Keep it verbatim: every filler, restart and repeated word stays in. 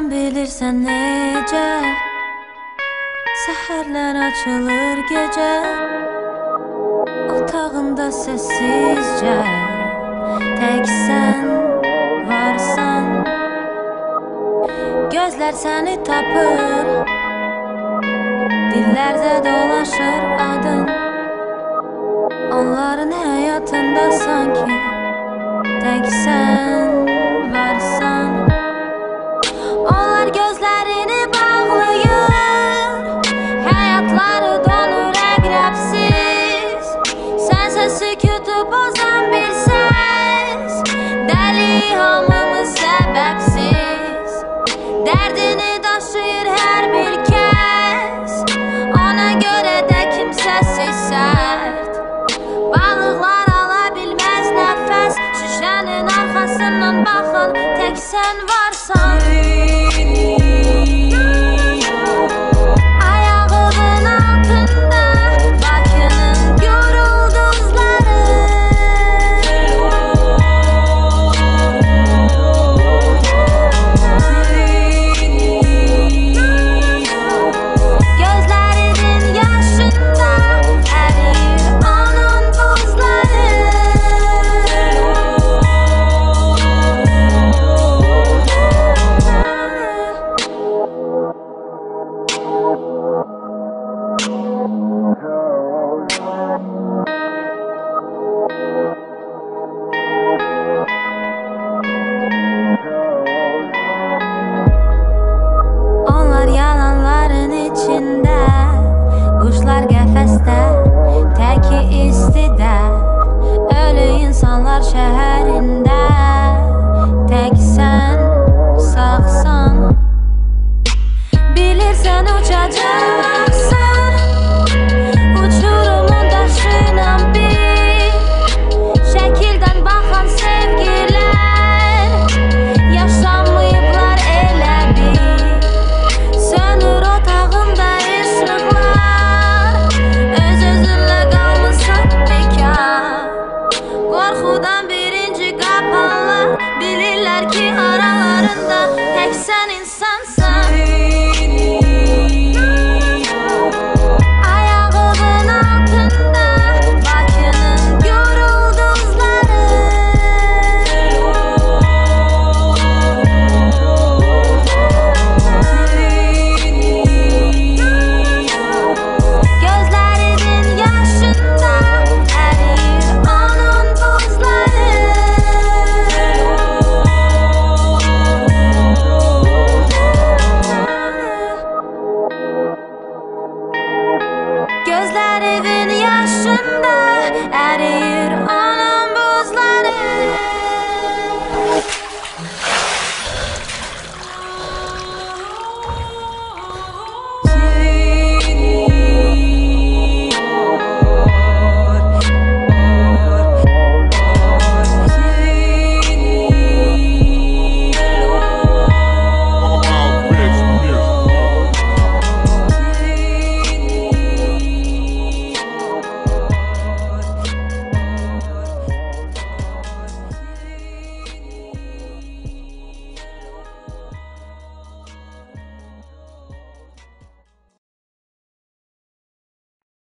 bilirsən necə səhərlər açılır gecə otağında səssizcə tək sən varsan. Gözlər səni tapır, dillərdə dolaşır adın. Onların həyatında sanki tək sən varsan. Onlar gözlərini bağlayır, həyatları donur əqrəbsiz. Sənsə sükutu pozan bir səs, dəli hamımız səbəbsiz. Dərdini daşıyır hər bir kəs, ona görə də kimsəsiz sərt. Balıqlar ala bilməz nəfəs, şüşənin arxasından baxan tək sən varsan. Ayağımın altında Bakının yorulduzları, gözlərinin yaşında ərir onun buzları. Onlar yalanların içində, quşlar qəfəsdə, təki istidə, ölü insanlar şəhərində, tək sən sağsan. Bilirsən uçacaqsan, uçurumun daşıyla bir şəkildən baxan sevgilər, yaşanmayıblar elə bir. Sönür otağında işıqlar, öz-özünlə qalmışsan bekar. Qorxudan birinci qapanlar, bilirlər ki aralarında tək sən insansan. Ayağımın altında Bakının yorulduzları, gözlərinin yaşında ərir onun buzları. Gözlərinin yaşında ərir